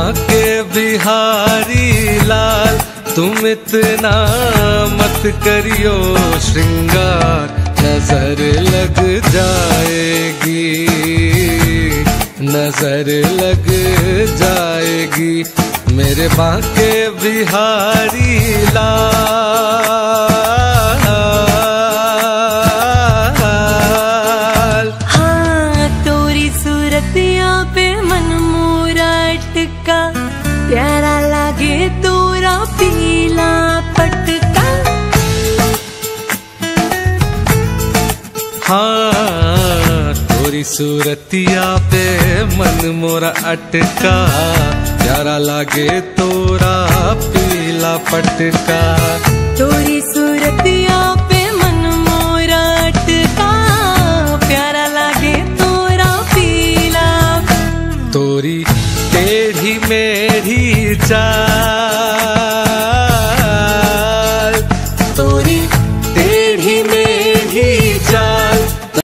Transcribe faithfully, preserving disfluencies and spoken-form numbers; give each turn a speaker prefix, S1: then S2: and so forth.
S1: के बिहारी लाल तुम इतना मत करियो श्रृंगार, नजर लग जाएगी, नजर लग जाएगी मेरे बांके बिहारी लाल।
S2: हाँ तोरी सूरतिया पे मन मोरा अटका, प्यारा लागे तोरा पीला पटका।
S1: हाँ तोरी सूरतिया पे मन मोरा अटका, प्यारा लागे तोरा पीला पटका।
S2: तोरी सूरतिया पे मन मोरा अटका, प्यारा लागे तोरा पीला।
S1: तोरी टेढ़ी मेढ़ी चाल